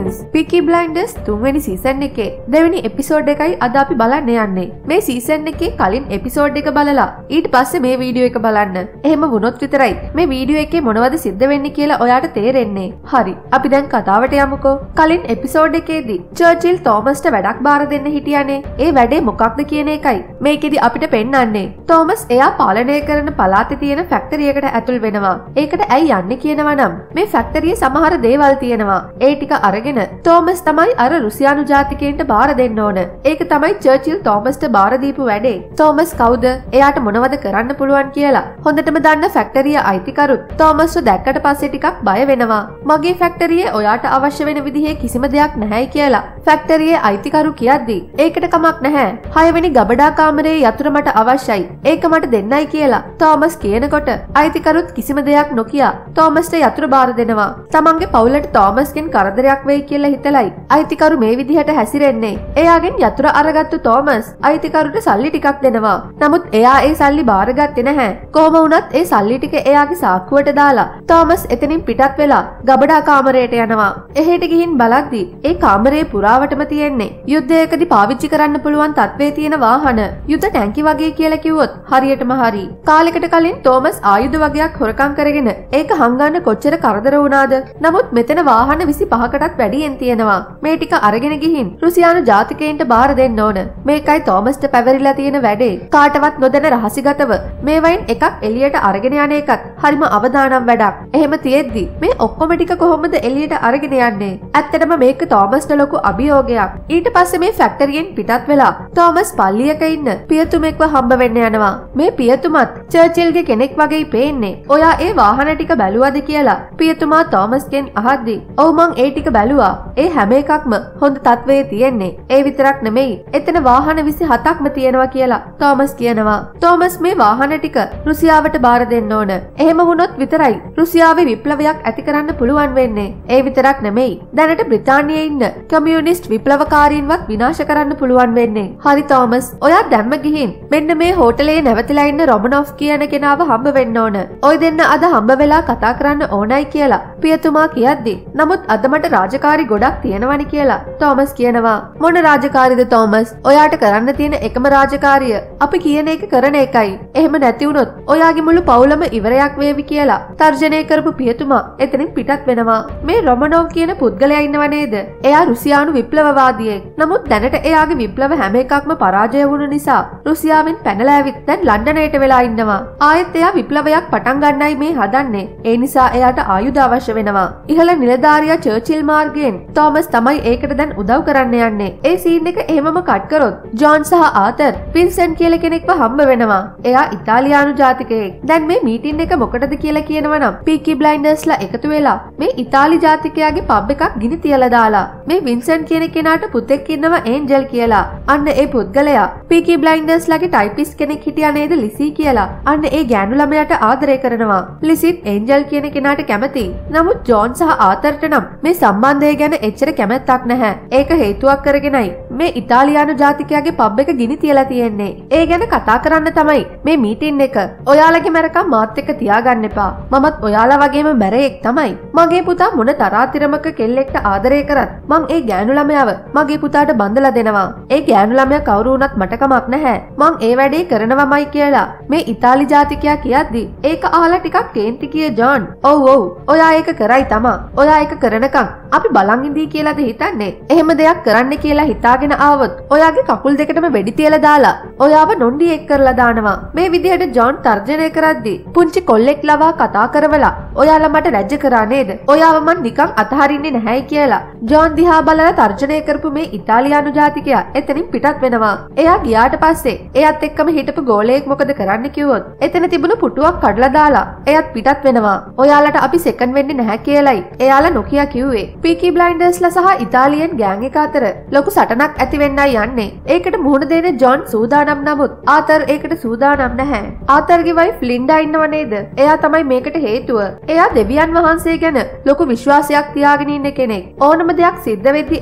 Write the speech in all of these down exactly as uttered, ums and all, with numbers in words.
Blinders. Peaky Blinders තුන්වෙනි season එකේ දෙවෙනි එපිසෝඩ් එකයි අද අපි බලන්න යන්නේ. මේ සීසන් එකේ කලින් එපිසෝඩ් එක බලලා ඊට පස්සේ මේ වීඩියෝ එක බලන්න. එහෙම වුණොත් විතරයි මේ වීඩියෝ එකේ මොනවද සිද්ධ වෙන්නේ කියලා ඔයාට තේරෙන්නේ. හරි. අපි දැන් කතාවට යමුකෝ. කලින් එපිසෝඩ් එකේදී චර්චිල් තෝමස්ට වැඩක් බාර දෙන්න හිටියානේ. ඒ වැඩේ මොකක්ද කියන එකයි මේකෙදි අපිට පෙන්වන්නේ. තෝමස් එයා පාලනය කරන පළාතේ තියෙන ෆැක්ටරි එකට ඇතුල් වෙනවා. ඒකට ඇයි යන්නේ කියනවා නම් මේ ෆැක්ටරියේ සමහර දේවල් තියෙනවා. ඒ ටික අරගෙන තෝමස් තමයි අර රුසියානු ජාතිකයන්ට බාර දෙන්න ඕන. ඒක තමයි චර්චිල් තෝමස්ට බාර දීපු වැඩේ. තෝමස් කවුද? එයාට මොනවද කරන්න පුළුවන් කියලා හොඳටම දන්න ෆැක්ටරිය අයිතිකරුත් තෝමස්ව දැක්කට පස්සේ ටිකක් බය වෙනවා. මගේ ෆැක්ටරියේ ඔයාට අවශ්‍ය වෙන විදිහේ කිසිම දෙයක් නැහැයි කියලා ෆැක්ටරියේ අයිතිකරු කියද්දී ඒකට කමක් නැහැ. හයවෙනි ගබඩා කාමරයේ යතුර මට අවශ්‍යයි. ඒක මට දෙන්නයි කියලා තෝමස් කියනකොට අයිතිකරුත් කිසිම දෙයක් නොකිය තෝමස්ට යතුර බාර දෙනවා. තමන්ගේ පවුලට තෝමස්ගෙන් කරදරයක් වෙයි කියලා හිතලයි අයිතිකරු මේ විදිහට හැසිරෙන්නේ. එයාගෙන් යතුර අරගත්තු තෝමස් අයිතිකරුට සල්ලි ටිකක් දෙනවා. නමුත් එයා ඒ සල්ලි බාරගත්තේ නැහැ. කොහොම වුණත් ඒ සල්ලි ටික එයාගේ සාක්කුවට දාලා තෝමස් එතනින් පිටත් වෙලා ගබඩා කාමරයට යනවා. එහෙට ගිහින් බලද්දී ඒ කාමරේ පුරාවටම තියෙන්නේ යුද්ධයකදී පාවිච්චි කරන්න පුළුවන් තත්ත්වයේ තියෙන වාහන. යුද්ධ ටැංකි වගේ කියලා කිව්වොත් හරියටම හරි. කාලෙකට කලින් තෝමස් ආයුධ වගේක් හොරකම් කරගෙන ඒක හංගන්න කොච්චර කරදර වුණාද? නමුත් මෙතන වාහන විසිපහකටත් වැඩියෙන් තියෙනවා. මේ ටික අරගෙන ගිහින් රුසියානු ජාතිකයන්ට බාර දෙන්න ඕන. මේකයි තෝමස්ට පැවරිලා තියෙන වැඩේ. කාටවත් නොදැන රහසිගතව මේ වයින් එකක් එළියට අරගෙන යන එකත් හරිම අවදානම් වැඩක්. එහෙම තියෙද්දි මේ ඔක්කොම ටික කොහොමද එළියට අරගෙන යන්නේ? ඇත්තටම මේක තෝමස්ට ලොකු අභියෝගයක්. ඊට පස්සේ මේ ෆැක්ටරියෙන් පිටත් වෙලා තෝමස් පල්ලියක ඉන්න පියතුමෙක්ව හම්බ වෙන්න යනවා. මේ පියතුමත් චර්චිල්ගේ කෙනෙක් වගේ පේන්නේ. ඔයා ඒ වාහන ටික බැලුවද කියලා පියතුමා තෝමස්ගෙන් අහද්දි ඔව් මං ඒ ටික බැලුවා. ඒ හැම එකක්ම හොඳ තත්වයේ තියෙන්නේ. ඒ විතරක් නෙමෙයි එතන වාහන විසිහතක්ම තියෙනවා කියලා තෝමස් කියනවා. තෝමස් මේ වාහන ටික රුසියාවට බාර දෙන්න ඕන. එහෙම වුණොත් විතරයි රුසියාවේ විප්ලවයක් ඇති කරන්න පුළුවන් වෙන්නේ. ඒ විතරක් නෙමෙයි දැනට බ්‍රිතාන්‍යයේ ඉන්න කමියුනිස්ට් විප්ලවකාරීන්වත් විනාශ කරන්න පුළුවන් වෙන්නේ. හරි තෝමස් ඔයා දැම්ම ගිහින් මෙන්න මේ හෝටලේ නැවතිලා ඉන්න රොමනොෆ් කියන කෙනාව හම්බ වෙන්න ඕන. ඔය දෙන්න අද හම්බ වෙලා කතා කරන්න ඕනයි කියලා පියතුමා කියද්දි නමුත් අද මට රාජකාරි ගොඩක් තියෙනවනි කියලා තෝමස් කියනවා. මොන රාජකාරිද තෝමස්? ඔයාට කරන්න තියෙන එකම රාජකාරිය අපි කියන එක කරන එකයි. එහෙම නැති වුණොත් ඔයාගේ මුළු පවුලම ඉවරයක් වේවි කියලා තර්ජනය කරපු පියතුමා එතනින් පිටත් වෙනවා. මේ රොමනොව් කියන පුද්ගලයා ඉන්නව නේද? එයා රුසියානු විප්ලවවාදියෙක්. නමුත් දැනට එයාගේ විප්ලව හැම එකක්ම පරාජය වුණු නිසා රුසියාවෙන් පැනලා ඇවිත් දැන් ලන්ඩනයට වෙලා ඉන්නවා. ආයෙත් එයා විප්ලවයක් පටන් ගන්නයි මේ හදන්නේ. ඒ නිසා එයාට ආයුධ අවශ්‍ය වෙනවා. ඉහළ නිලධාරියා චර්චිල් මාර්ගයෙන් තෝමස් තමයි ඒකට දැන් උදව් කරන්න යන්නේ. ඒ සීන් එක එහෙමම කට් කරොත් ජෝන් සහ ආතර් වින්සන් කියලා කෙනෙක්ව හම්බ වෙනවා. එයා ඉතාලියානු ජාතිකයෙක්. දැන් මේ මීටින් එක මොකටද කියලා කියනවා නම් පීකි බ්ලයින්ඩර්ස්ලා එකතු වෙලා මේ ඉතාලි ජාතිකයාගේ පබ් එකක් ගිනි තියලා දාලා මේ වින්සන් කියන කෙනාට පුතෙක් ඉන්නවා ඒන්ජල් කියලා. අන්න ඒ පුද්ගලයා පීකි බ්ලයින්ඩර්ස්ලාගේ ටයිපිස්ට් කෙනෙක් හිටියා නේද ලිසි කියලා. අන්න ඒ ගෑනු ළමයාට ආදරය කරනවා. ලිසිත් ඒන්ජල් කියන කෙනාට කැමති. නමුත් ජෝන් සහ ආතරට නම් මේ සම්බන්ධය ගැන එච්චර කැමැත්තක් නැහැ. ඒක හේතුවක් කරගෙනයි මේ ඉතාලියානු ජාතිකයාගේ පබ් එක ගිනි තියලා තියෙන්නේ. ඒ ගැන කතා කරන්න තමයි මේ මීටින් එක. ඔයාලගේ මරකම් මාත් එක්ක තියාගන්න එපා. මමත් ඔයාලා වගේම මැරෙක් තමයි. මගේ පුතා මොන තරාතිරමක කෙල්ලෙක්ට ආදරය කරත් මං ඒ ගෑනු ළමයාව මගේ පුතාට බඳලා දෙනවා. ඒ ගෑනු ළමයා කවුරු වුණත් මට කමක් නැහැ. මං ඒ වැඩේ කරනවමයි කියලා මේ ඉතාලි ජාතිකයා කියද්දි ඒක අහලා ටිකක් කේන්ති කිය ජෝන්. ඔව් ඔව් ඔයා ඒක කරයි තමා. ඔයා ඒක කරනකම් අපි බලන් ඉඳී කියලාද හිතන්නේ? එහෙම දෙයක් කරන්න කියලා හිතාගෙන ආවොත් ඔයාගේ කකුල් දෙකටම වෙඩි තියලා දාලා ඔයාව නොන්ඩි එක් කරලා දානවා. මේ විදිහට ජෝන් තර්ජනය කරද්දි පුංචි කොල්ලෙක් ලවා කතා කරවලා ඔයාලා මට රැජ්‍ය කරා නේද? ඔයාව මන් නිකන් අතහරින්නේ නැහැයි කියලා ජෝන් දිහා බලලා තර්ජනය කරපු මේ ඉතාලියානු ජාතිකයා එතනින් පිටත් වෙනවා. එයා ගියාට පස්සේ එයාත් එක්කම හිටපු ගෝලයෙක් මොකද කරන්න කිව්වොත් එතන තිබුණු පුටුවක් කඩලා දාලා එයාත් පිටත් වෙනවා. ඔයාලට අපි සෙකන්ඩ් වෙන්නේ නැහැ කියලයි එයාලා නොකිය කිව්වේ. පීකි බ්ලයින්ඩර්ස්ලා සහ ඉතාලියන් ගෑන් එක අතර ලොකු සටනක් ඇති වෙන්නයි යන්නේ. ඒකට මුහුණ දෙන ජෝන් සූදානම් නමුත් ආතර් ඒකට සූදානම් නැහැ. ආතරගේ වයිෆ් ලින්ඩා ඉන්නව නේද? එයා තමයි මේකට හේතුව. එයා දෙවියන් වහන්සේ ගැන ලොකු විශ්වාසයක් තියාගෙන ඉන්න කෙනෙක්. ඕනම දෙයක් සිද්ධ වෙද්දි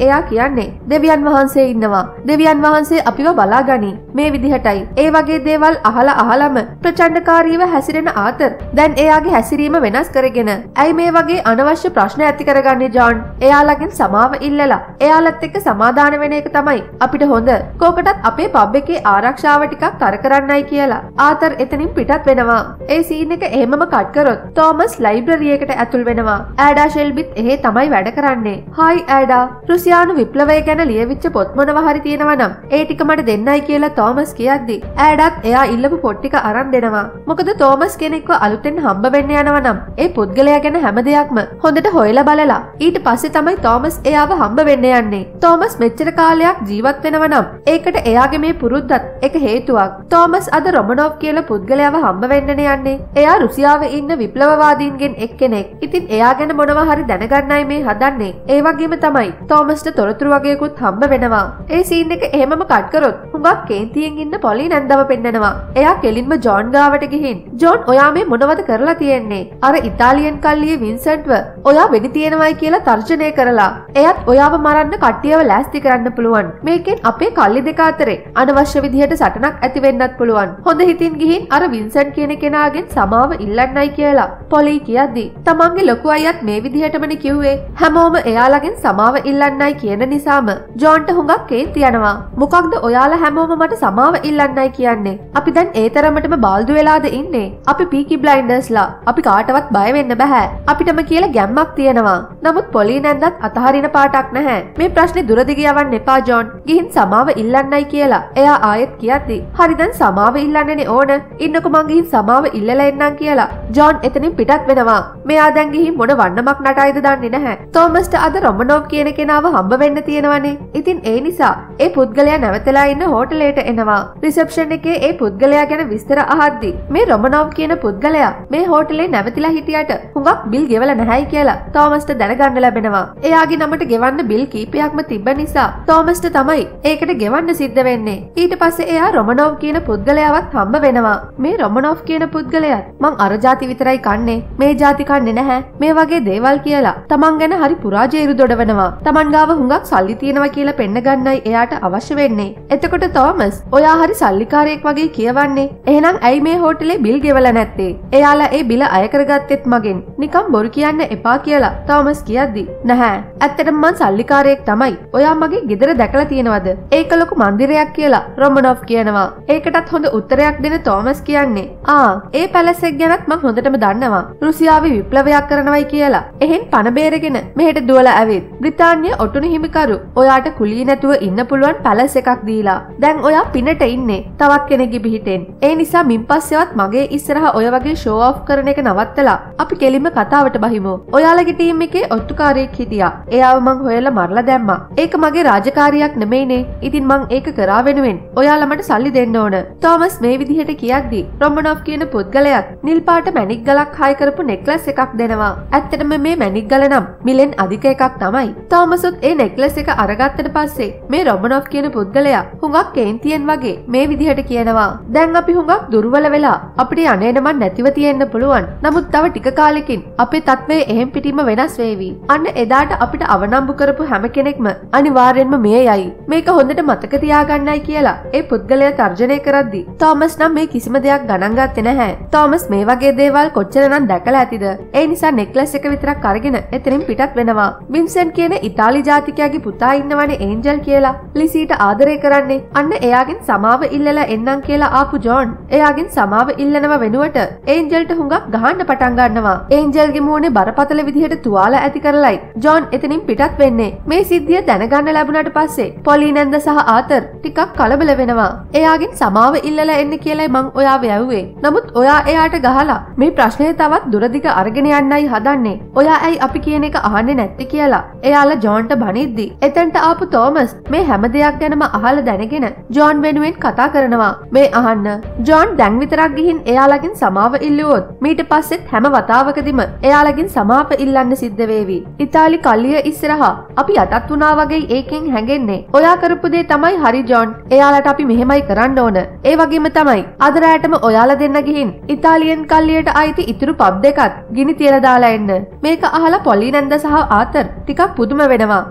එයා කියන්නේ දෙවියන් වහන්සේ ඉන්නවා. දෙවියන් වහන්සේ අපිව බලාගනි. මේ විදිහටයි. ඒ වගේ දේවල් අහලා අහලම ප්‍රචණ්ඩකාරීව හැසිරෙන ආතර් දැන් එයාගේ හැසිරීම වෙනස් කරගෙන ඇයි මේ වගේ අනවශ්‍ය ප්‍රශ්න ඇති කරගන්නේ ජෝන්? එයාලගෙන් සමාව ඉල්ලලා එයාලත් එක්ක සමාදාන වෙන එක තමයි අපිට හොඳ. කෝකටත් අපේ පබ් එකේ ආරක්ෂාව ටිකක් තර කරන්නයි කියලා ආතර් එතනින් පිටත් වෙනවා. ඒ සීන් එක එහෙමම කට් කරොත් තෝමස් ලයිබ්‍රරි එකට ඇතුල් වෙනවා. ඇඩා ෂෙල්බිත් එහෙ තමයි වැඩ කරන්නේ. හායි ඇඩා, රුසියානු විප්ලවය ගැන ලියවිච්ච පොත් මොනවා හරි තියෙනවා නම් ඒ ටික මට දෙන්නයි කියලා තෝමස් කියද්දි ඇඩාත් එයා ඉල්ලපු පොත් ටික අරන් දෙනවා. මොකද තෝමස් කෙනෙක්ව අලුතෙන් හම්බ වෙන්න යනවා නම් ඒ පුද්ගලයා ගැන හැම දෙයක්ම හොඳට හොයලා බලලා ඊට පස්සේ තමයි තෝමස් එයාව හම්බ වෙන්න යන්නේ. තෝමස් මෙච්චර කාලයක් ජීවත් වෙනවා නම් ඒකට එයාගේ මේ පුරුද්දත් එක හේතුවක්. තෝමස් අද රොමනොව් කියලා පුද්ගලයාව හම්බ වෙන්නනේ යන්නේ. එයා රුසියාවේ ඉන්න විප්ලවවාදීන්ගෙන් එක්කෙනෙක්. ඉතින් එයා ගැන මොනවා හරි දැනගන්නයි මේ හදන්නේ. ඒ වගේම තමයි තෝමස්ට තොරතුරු වගේකුත් හම්බ වෙනවා. ඒ සීන් එක එහෙමම කට් කරොත් හුඟක් කේන්තියෙන් ඉන්න පොලි නැන්දව පෙන්නනවා. එයා කෙලින්ම ජෝන් ගාවට ගිහින් ජෝන් ඔයා මේ මොනවද කරලා තියෙන්නේ? අර ඉතාලියන් කල්ලියේ වින්සන්ට්ව ඔයා වෙඩි තියෙනවයි කියලා තර්ජනය කරලා එයත් ඔයාව මරන්න කට්ටියව ලෑස්ති කරන්න පුළුවන්. මේකෙන් අපේ කල්ලි දෙක අතරේ අනවශ්‍ය විදිහට සටනක් ඇති වෙන්නත් පුළුවන්. හොඳ හිතින් ගිහින් අර වින්සන්ට් කියන කෙනාගෙන් සමාව ඉල්ලන්නයි කියලා පොලි කියද්දි තමන්ගේ ලොකු අයියත් මේ විදිහටමනේ කිව්වේ. හැමෝම එයාලගෙන් සමාව ඉල්ලන්නයි කියන නිසාම ජෝන්ට හුඟක් කේන්ති යනවා. මොකක්ද ඔයාලා හැමෝම මට සමාව ඉල්ලන්නයි කියන්නේ? අපි දැන් ඒ තරමටම බාල්දු වෙලාද ඉන්නේ? අපි පීකි බ්ලයින්ඩර්ස්ලා. අපි කාටවත් බය වෙන්න බෑ. අපිටම කියලා ගැම්මක් තියෙනවා. නමුත් පොලි නැන්දත් අතහරින පාටක් නැහැ. මේ ප්‍රශ්නේ දුරදිග යවන්න එපා ජෝන්. ගිහින් සමාව ඉල්ලන්නයි කියලා එයා ආයෙත් කියද්දි හරි දැන් සමාව ඉල්ලන්නනේ ඕන. ඉන්නකො මං ගිහින් සමාව ඉල්ලලා එන්නම් කියලා ජෝන් එතනින් පිටත් වෙනවා. මෙයා දැන් ගිහින් මොන වන්නමක් නටයිද දන්නේ නැහැ. තෝමස්ට අද රොමනොව් කියන කෙනාව හම්බ වෙන්න තියෙනවනේ. ඉතින් ඒ නිසා ඒ පුද්ගලයා නැවතලා ඉන්න හෝටලයට එනවා. රිසෙප්ෂන් එකේ ඒ පුද්ගලයා ගැන විස්තර අහද්දි මේ රොමනොව් කියන පුද්ගලයා මේ හෝටලේ නැවතිලා හිටියට හුඟක් බිල් ගෙවලා නැහැයි කියලා තෝමස්ට දැනගන්න ලැබෙනවා. එයාගේ නමට ගෙවන්න බිල් කීපයක්ම තිබ්බ නිසා තෝමස්ට තමයි ඒකට ගෙවන්න සිද්ධ වෙන්නේ. ඊට පස්සේ එයා රොමනොව් කියන පුද්ගලයාවත් හම්බ වෙනවා. මේ රොමනොව් කියන පුද්ගලයාත් මං අර ජාති විතරයි කන්නේ මේ ජාති කන්නේ නැහැ මේ වගේ දේවල් කියලා තමන් ගැන හරි පුරාජේරු දොඩවනවා. තමන් ගාව හුඟක් සල්ලි තියෙනවා කියලා පෙන්න ගන්නයි එයාට අවශ්‍ය වෙන්නේ. එතකොට තෝමස් ඔයා හරි සල්ලිකාරයෙක් වගේ කියවන්නේ. එහෙනම් ඇයි මේ හෝටලේ බිල් ගෙවලා නැත්තේ? එයාලා ඒ බිල අය කරගත්තෙත් මගෙන්. නිකම් බොරු කියන්න එපා කියලා තෝමස් කියද්දි නැහැ. ඇත්තටම මං සල්ලිකාරයෙක් තමයි. ඔයා මගේ ගෙදර දැකලා තියෙනවද? ඒක ලොකු මන්දිරයක් කියලා රොමනොව් කියනවා. ඒකටත් හොඳ උත්තරයක් දෙන තෝමස් කියන්නේ ආ ඒ පැලස් එක ගැනත් මං හොඳටම දන්නවා. රුසියාවේ විප්ලවයක් කරනවයි කියලා. එහෙන් පණ බේරගෙන මෙහෙට දුවලා ඇවිත් බ්‍රිතාන්‍ය ඔටුනු හිමිකරු ඔයාට කුලී නැතුව ඉන්න පුළුවන් පැලස් එකක් දීලා. දැන් ඔයා පිනට ඉන්නේ තවත් කෙනෙක්ගේ පිටින්. ඒ නිසා මින් පස්සෙවත් මගේ ඉස්සරහා ඔය වගේ ෂෝ ඔෆ් කරන එක නවත්තලා අපි කෙලින්ම කතාවට බහිමු. ඔයාලගේ ටීම් එකේ ඔත්තුකාරයෙක් හිටියා. එයාව මං හොයලා මරලා දැම්මා. ඒක මගේ රාජකාරියක් නෙමෙයිනේ. ඉතින් මං ඒක කරා වෙනුවෙන් ඔයාලා මට සල්ලි දෙන්න ඕන. තෝමස් මේ විදිහට කියද්දි රොමනොව් කියන පුද්ගලයාත් නිල් පාට මැණික් ගලක් හායි කරපු නෙක්ලස් එකක් දෙනවා. ඇත්තටම මේ මැණික් ගල නම් මිලෙන් අධික එකක් තමයි. තෝමසුත් ඒ නෙක්ලස් එක අරගත්තට පස්සේ මේ රොමනොව් කියන පුද්ගලයා හුඟක් කේන්තියෙන් වගේ මේ විදිහට කියනවා. දැන් අපි හුඟක් දුර්වල වෙලා අපිට යන්නේ නමන් නැතිව තියෙන්න පුළුවන්. නමුත් තව ටික කාලෙකින් අපේ තත්ත්වය එහෙම් පිටින්ම වෙනස් වේවි. අන්න එදාට අපිට අවනම්බු කරපු හැම කෙනෙක්ම අනිවාර්යෙන්ම මිය යයි. මේක හොඳට මතක තියාගන්නයි කියලා ඒ පුද්ගලයා තර්ජනය කරද්දි තෝමස් නම් මේ කිසිම දෙයක් ගණන් ගත්තේ නැහැ. තෝමස් මේ වගේ දේවල් කොච්චරනම් දැකලා ඇතිද? ඒ නිසා නෙක්ලස් එක විතරක් අරගෙන එතනින් පිටත් වෙනවා. වින්සන්ට් කියන ඉතාලි ජාතිකයාගේ පුතා ඉන්නවනේ ඒන්ජල් කියලා. ලිසීට ආදරය කරන්නේ. අන්න එයාගෙන් සමාව ඉල්ලලා එන්නම් කියලා ආපු ජෝන් එයාගෙන් සමාව ඉල්ලනව වෙනුවට ඒන්ජල්ට හුඟක් ගහන්න පටන් ගන්නවා. ඒන්ජල්ගේ මූණේ බරපතල විදිහට තුවාල ඇති කරලයි ජෝන් එතනින් පිටත් වෙන්නේ. මේ සිද්ධිය දැනගන්න ලැබුණාට පස්සේ පොලි නැන්ද සහ ආතර් ටිකක් කලබල වෙනවා. එයාගෙන් සමාව ඉල්ලලා එන්න කියලායි මං ඔයාව යවුවේ. නමුත් ඔයා එයාට ගහලා මේ ප්‍රශ්නේ තවත් දුරදිග අරගෙන යන්නයි හදන්නේ. ඔයා ඇයි අපි කියන එක අහන්නේ නැත්තේ කියලා එයාලා ජෝන්ට බනිද්දි එතනට ආපු තෝමස් මේ හැම දෙයක් ගැනම අහලා දැනගෙන ජෝන් වෙනුවෙන් කතා කරනවා. මේ අහන්න ජෝන් දැන් විතරක් ගිහින් එයාලගෙන් සමාව ඉල්ලුවොත් මීට පස්සෙත් හැම වතාවකදීම එයාලගෙන් සමාව ඉල්ලන්න සිද්ධ වේවි. ඉතාලි කල්ලිය ඉස්සරහා අපි යටත් වුණා වගේ ඒකෙන් හැඟෙන්නේ. ඔයා කරපු දේ තමයි හරි ජෝන්. එයාලට අපි මෙහෙමයි කරන්න ඕන. ඒ වගේම තමයි අද රාටම ඔයාලා දෙන්න ගිහින් ඉතාලියන් කල්ලියට අයිති ඉතුරු පබ් දෙකත් ගිනි තියලා දාලා එන්න. මේක අහලා පොලි නැන්ද සහ ආතර් ටිකක් පුදුම වෙනවා.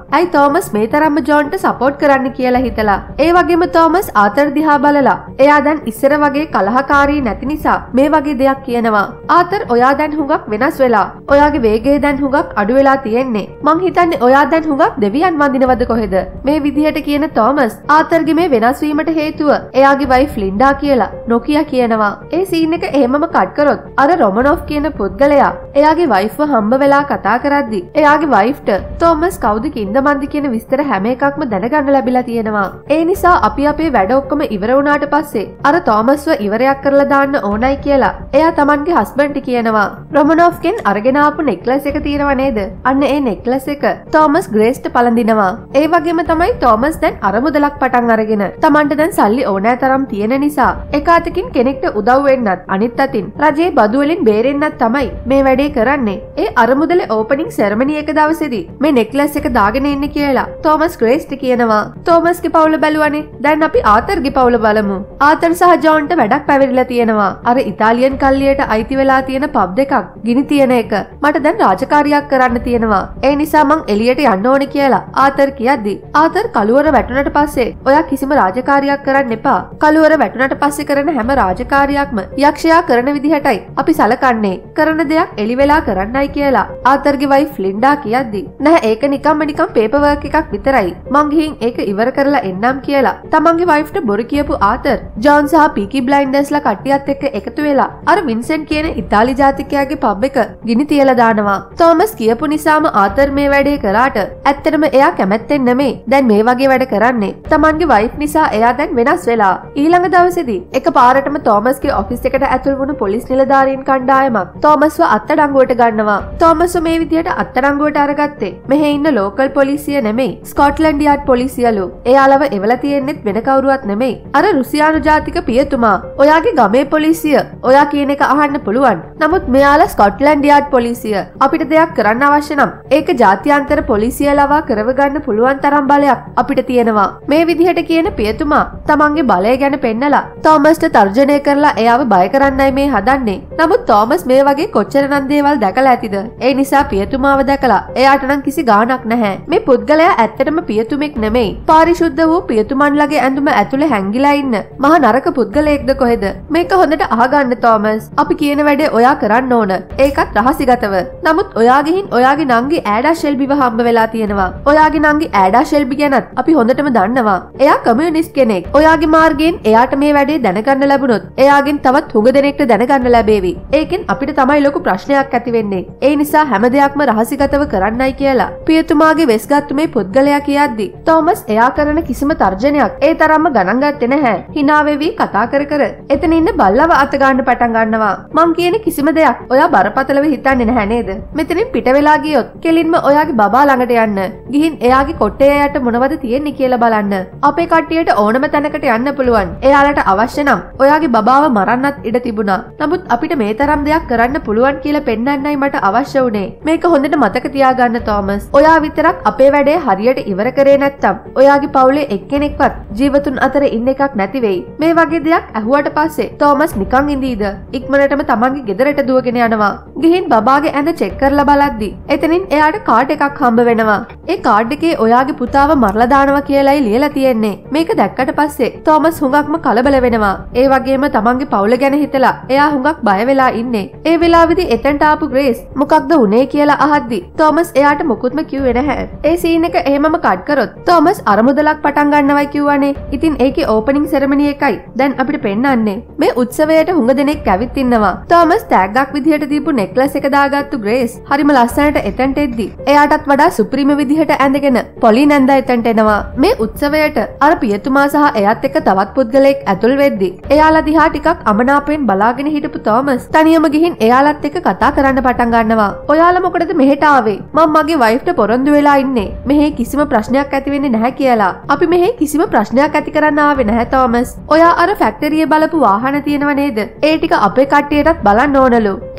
ඇයි තෝමස් මේ තරම්ම ජෝන්ට සපෝට් කරන්න කියලා හිතලා. ඒ වගේම තෝමස් ආතර් දිහා බලලා එයා දැන් ඉස්සර වගේ කලහකාරී නැති නිසා මේ වගේ දෙයක් කියනවා. ආතර් ඔයා දැන් හුඟක් වෙනස් වෙලා. ඔයාගේ වේගය දැන් හුඟක් අඩු වෙලා තියෙන්නේ. මං හිතන්නේ ඔයා දැන් හුඟක් දෙවියන් වඳිනවද කොහෙද? මේ විදිහට කියන තෝමස් ආතර්ගේ මේ වෙනස් වීමට හේතුව එයාගේ වයිෆ් ලින්ඩා කියලා නොකිය කියනවා. ඒ සීන් එක එහෙමම කට් කරොත් අර රොමනොෆ් කියන පුද්ගලයා එයාගේ වයිෆ්ව හම්බ වෙලා කතා කරද්දි එයාගේ වයිෆ්ට තෝමස් කවුද කින්දමන්දි කියන විස්තර හැම එකක්ම දැනගන්න ලැබිලා තියෙනවා. ඒ නිසා අපි අපේ වැඩ ඔක්කොම ඉවර වුණාට පස්සේ අර තෝමස්ව ඉවරයක් කරලා දාන්න ඕනයි කියලා එයා Tamanගේ හස්බන්ඩ්ට කියනවා. රොමනොෆ්ගෙන් අරගෙන ආපු නෙක්ලස් එක තියෙනව නේද? අන්න ඒ නෙක්ලස් එක තෝමස් ග්‍රේස්ට පළඳිනවා. ඒ වගේම තමයි තෝමස් දැන් අරමුදලක් පටන් අරගෙන Tamanට දැන් සල්ලි ඕනෑ තරම් තියෙන නිසා එක අතකින් කෙනෙක්ට උදව් වෙන්නත් අනිත් අතින් රජයේ බදු වලින් බේරෙන්නත් තමයි මේ වැඩේ කරන්නේ. ඒ අරමුදලේ ඕපනින් සෙරමනි එක දවසේදී මේ නෙක්ලස් එක දාගෙන ඉන්න කියලා තෝමස් ග්‍රේස්ට කියනවා. තෝමස්ගේ පවුල බැලුවනේ. දැන් අපි ආතර්ගේ පවුල බලමු. ආතර් සහ ජෝන්ට වැඩක් පැවරිලා තියෙනවා. අර ඉතාලියන් කල්ලියට අයිති වෙලා තියෙන පබ් දෙකක් ගිනි තියෙන එක. මට දැන් රාජකාරියක් කරන්න තියෙනවා. ඒ නිසා මං එළියට යන්න ඕනේ කියලා ආතර් කියද්දි ආතර් කළුවර වැටුණට පස්සේ ඔයා කිසිම රාජකාරියක් කරන්න එපා. කළුවර වැටුණට පස්සේ කරන හැම රාජකාරියක්ම යක්ෂයා කරන විදිහටයි අපි සලකන්නේ. කරන දෙයක් එලි වෙලා කරන්නයි කියලා ආතර්ගේ වයිෆ් ලින්ඩා කියද්දි නෑ ඒක නිකම්ම නිකම් පේපර් වර්ක් එකක් විතරයි. මං ගිහින් ඒක ඉවර කරලා එන්නම් කියලා තමන්ගේ වයිෆ්ට බොරු කියපු ආතර් ජෝන් සහ පීකි බ්ලයින්ඩර්ස්ලා කට්ටියත් එක්ක එකතු වෙලා අර වින්සෙන්ට් කියන ඉතාලි ජාතිකයාගේ පබ් එක ගිනි තියලා දානවා. තෝමස් කියපු නිසාම ආතර් මේ වැඩේ කරාට ඇත්තටම එයා කැමැත්තෙන් නෙමෙයි දැන් මේ වගේ වැඩ කරන්නේ. තමන්ගේ වයිෆ් නිසා එයා දැන් වෙනස් වෙලා. ඊළඟ දවසේදී එක පාරටම තෝමස්ගේ ඔෆිස් එකට ඇතුල් වුණු පොලිස් නිලධාරීන් කණ්ඩායමක් තෝමස්ව අත්අඩංගුවට ගන්නවා. තෝමස්ව මේ විදිහට අත්අඩංගුවට අරගත්තේ මෙහි ඉන්න ලෝකල් පොලිසිය නෙමෙයි ස්කොට්ලන්ඩ් යාඩ් පොලිසියලු. එයාලව එවලා තියෙන්නෙත් වෙන කවුරුවත් නෙමෙයි අර රුසියානු ජාතික පියතුමා. ඔයාගේ ගමේ පොලිසිය ඔයා කියන එක අහන්න පුළුවන්. නමුත් මෙයාලා ස්කොට්ලන්ඩ් යාඩ් පොලිසිය. අපිට දෙයක් කරන්න අවශ්‍ය නම් ඒක ජාත්‍යන්තර පොලිසියලවා කරවගන්න පුළුවන් තරම් බලයක් අපිට තියෙනවා. මේ විදිහට කියන පියතුමා තමන්ගේ බලය ගැන පෙන්නලා තෝමස්ට තර්ජනය කරලා එයාව බය කරන්නයි මේ හදන්නේ. නමුත් තෝමස් මේ වගේ කොච්චරනම් දේවල් දැකලා ඇතිද? ඒ නිසා පියතුමාව දැකලා එයාට නම් කිසි ගාණක් නැහැ. මේ පුද්ගලයා ඇත්තටම පියතුමෙක් නෙමෙයි. පාරිශුද්ධ වූ පියතුමන්ලගේ ඇඳුම ඇතුලේ හැංගිලා ඉන්න මහ නරක පුද්ගලයෙක්ද කොහෙද? මේක හොඳට අහගන්න තෝමස්. අපි කියන වැඩේ ඔයා කරන්න ඕන. ඒකත් රහසිගතව. නමුත් ඔයා ගිහින් ඔයාගේ නංගි ඇඩා ෂෙල්බිව හම්බ වෙලා තියෙනවා. ඔයාගේ නංගි ඇඩා ෂෙල්බි ගැනත් අපි හොඳටම දන්නවා. එයා කමියුනිස්ට් කෙනෙක්. ඔයාගේ මාර්ගයෙන් එයාට මේ වැඩේ දැනගන්න ලැබුණොත් එයාගෙන් තවත් හුඟ දෙනෙක්ට දැනගන්න ලැබේවි. ඒකෙන් අපිට තමයි ලොකු ප්‍රශ්නයක් ඇති වෙන්නේ. ඒ නිසා හැම දෙයක්ම රහසිගතව කරන්නයි කියලා පියතුමාගේ වෙස්ගත්තු මේ පුද්ගලයා කියද්දි තෝමස් එයා කරන කිසිම තර්ජනයක් ඒ තරම්ම ගණන් ගත්තේ නැහැ. hina වෙවි කතා කර කර එතන ඉන්න බල්ලව අත ගන්න පටන් ගන්නවා. මං කියන කිසිම දෙයක් ඔයා බරපතලව හිතන්නේ නැහැ නේද? මෙතනින් පිට වෙලා ගියොත් කෙලින්ම ඔයාගේ බබා ළඟට යන්න. ගිහින් එයාගේ කොට්ටේ යට මොනවද තියෙන්නේ කියලා බලන්න. අපේ කට්ටියට ඕනම තැනකට යන්න පුළුවන්. එයාලට අවශ්‍ය නම් ඔයාගේ බබාව මරන්නත් ඉඩ තිබුණා. නමුත් අපිට මේ තරම් දෙයක් කරන්න පුළුවන් කියලා පෙන්වන්නයි මට අවශ්‍ය වුණේ. මේක හොඳට මතක තියාගන්න තෝමස්. ඔයා විතරක් අපේ වැඩේ හරියට ඉවර කරේ නැත්තම් ඔයාගේ පවුලේ එක්කෙනෙක්වත් ජීවතුන් අතර ඉන්න එකක් නැති වෙයි. මේ වගේ දෙයක් ඇහුවට පස්සේ තෝමස් නිකන් ඉඳීද? ඉක්මනටම තමන්ගේ ගෙදරට දුවගෙන යනවා. ගිහින් බබාගේ ඇඳ චෙක් කරලා බලද්දි එතනින් එයාට කාඩ් එකක් හම්බ වෙනවා. ඒ කාඩ් එකේ ඔයාගේ පුතාව මරලා දානවා කියලායි ලියලා තියෙන්නේ. මේක දැක්කට පස්සේ තෝමස් හුඟක්ම කලබල වෙනවා. ඒ වගේම තමන්ගේ පවුල ගැන හිතලා එයා හුඟක් බය වෙලා ඉන්නේ. ඒ වෙලාවේදී එතනට ආපු ග්‍රේස් මොකක්ද උනේ කියලා අහද්දි තෝමස් එයාට මොකුත්ම කිව්වේ නැහැ. ඒ සීන් එක එහෙමම කට් කරොත් තෝමස් අරමුදලක් පටන් ගන්නවයි කිව්වනේ. ඉතින් ඒකේ ඕපනින් සෙරමනි එකයි දැන් අපිට පෙන්නන්නේ. මේ උත්සවයට හුඟ දෙනෙක් ඇවිත් ඉන්නවා. තෝමස් ටැග්ගක් විදිහට දීපු නෙක්ලස් එක දාගත්තු ග්‍රේස් හරිම ලස්සනට එතනට එද්දි එයාටත් වඩා සුප්‍රීම විදිහට ඇඳගෙන පොලි නැන්දා එතනට එනවා. මේ උත්සවයට අර පියතුමා සහ එයාත් එක්ක තවත් පුද්ගලයෙක් ඇතුල් වෙද්දි එයාලා දිහා ටිකක් අමනාපයෙන් බලාගෙන හිටපු තෝමස් තනියම ගිහින් එයාලත් එක්ක කතා කරන්න පටන් ගන්නවා. ඔයාලා මොකටද මෙහෙට ආවේ? මම මගේ වයිෆ්ට පොරොන්දු වෙලා ඉන්නේ. මෙහි කිසිම ප්‍රශ්නයක් ඇති වෙන්නේ නැහැ කියලා. අපි මෙහි කිසිම ප්‍රශ්නයක් ඇති කරන්න ආවේ නැහැ තෝමස්. ඔයා අර ෆැක්ටරියේ බලපු වාහන තියෙනව නේද? ඒ ටික අපේ කට්ටියටත් බලන්න ඕනලු. ඒ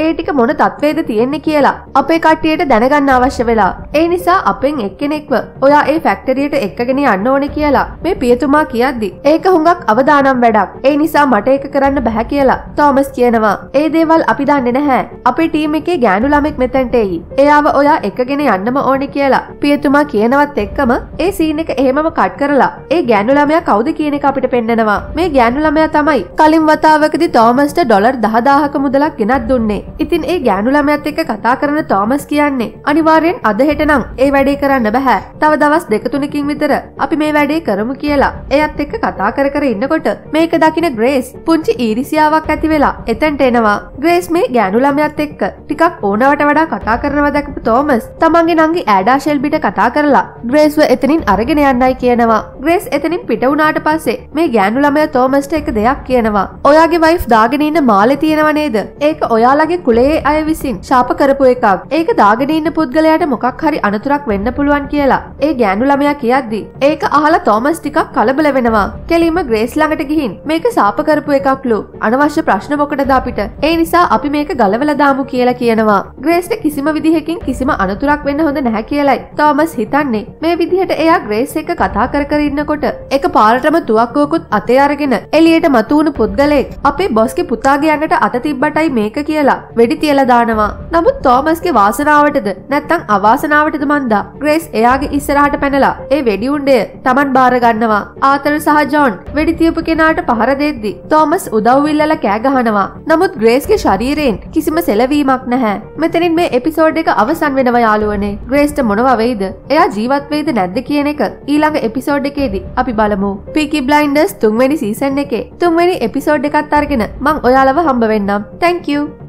ඒ ටික මොන තත්වයේද තියෙන්නේ කියලා අපේ කට්ටියට දැනගන්න අවශ්‍ය වෙලා. ඒ නිසා අපෙන් එක්කෙනෙක්ව ඔයා ඒ ෆැක්ටරියට එක්කගෙන යන්න ඕනේ කියලා මේ පියතුමා කියද්දි ඒක හුඟක් අවදානම් වැඩක්. ඒ නිසා මට ඒක කරන්න බෑ කියලා තෝමස් කියනවා. ඒ දේවල් අපි දන්නේ නැහැ. අපේ ටීම් එකේ ගෑනු ළමෙක් මෙතනට එයි. එයාව ඔයා එක්කගෙන යන්නම ඕනේ කියලා පියතුමා කියනවත් එක්කම ඒ සීන් එක එහෙමම කට් කරලා ඒ ගෑනු ළමයා කවුද කියන එක අපිට පෙන්නනවා. මේ ගෑනු ළමයා තමයි කලින් වතාවකදී තෝමස්ට ඩොලර් දහදාහක මුදලක් ගෙනත් දුන්නේ. ඉතින් ඒ ගෑනු ළමයාත් එක්ක කතා කරන තෝමස් කියන්නේ අනිවාර්යෙන් අද හෙට නම් ඒ වැඩේ කරන්න බෑ. තව දවස් දෙක තුනකින් විතර අපි මේ වැඩේ කරමු කියලා. එයත් එක්ක කතා කර කර ඉන්නකොට මේක දකින ග්‍රේස් පුංචි ඊරිසියාවක් ඇති වෙලා එතනට එනවා. ග්‍රේස් මේ ගෑනු ළමයාත් එක්ක ටිකක් ඕනවට වඩා කතා කරනවා දැකපු තෝමස් තමන්ගේ නංගි ඇඩා ෂෙල්බිට කතා කරලා ග්‍රේස්ව එතනින් අරගෙන යන්නයි කියනවා. ග්‍රේස් එතනින් පිට වුණාට පස්සේ මේ ගෑනු ළමයා තෝමස්ට එක දෙයක් කියනවා. ඔයාගේ වයිෆ් දාගෙන ඉන්න මාලේ තියෙනව නේද? ඒක ඔයාලගේ කුලයේ අය විසින් ශාප කරපු එකක්. ඒක දාගෙන ඉන්න පුද්ගලයාට මොකක් හරි අනතුරක් වෙන්න පුළුවන් කියලා ඒ ගෑනු ළමයා කියද්දි ඒක අහලා තෝමස් ටිකක් කලබල වෙනවා. කෙලින්ම ග්‍රේස් ළඟට ගිහින් මේක ශාප කරපු එකක්ලු. අනවශ්‍ය ප්‍රශ්න මොකටද අපිට? ඒ නිසා අපි මේක ගලවලා දාමු කියලා කියනවා. ග්‍රේස්ට කිසිම විදිහකින් කිසිම අනතුරක් වෙන්න හොඳ නැහැ කියලයි තෝමස් හිතන්නේ. මේ විදිහට එයා ග්‍රේස් එක්ක කතා කර කර ඉන්නකොට එක පාරටම තුවක්කුවකුත් අතේ අරගෙන එළියට මතුවුණු පුද්ගලෙක් අපේ බොස්ගේ පුතාගේ ඇඟට අත තිබ්බටයි මේක කියලා වෙඩි තියලා දානවා. නමුත් තෝමස්ගේ වාසනාවටද නැත්නම් අවාසනාවටද මන්දා ග්‍රේස් එයාගේ ඉස්සරහට පැනලා ඒ වෙඩි උණ්ඩය Taman බාර ගන්නවා. ආතර් සහ ජෝන් වෙඩි තියපු කෙනාට පහර දෙද්දි තෝමස් උදව් ඉල්ලලා කෑ ගහනවා. නමුත් ග්‍රේස්ගේ ශරීරයෙන් කිසිම සෙලවීමක් නැහැ. මෙතනින් මේ එපිසෝඩ් එක අවසන් වෙනවා යාළුවනේ. ග්‍රේස්ට මොනවා වෙයිද? එයා ජීවත් වෙයිද නැද්ද කියන එක ඊළඟ එපිසෝඩ් එකේදී අපි බලමු. පීකි බ්ලයින්ඩර්ස් තුන්වෙනි සීසන් එකේ තුන්වෙනි එපිසෝඩ් එකත් අරගෙන මං ඔයාලව හම්බ වෙන්නම්. Thank you.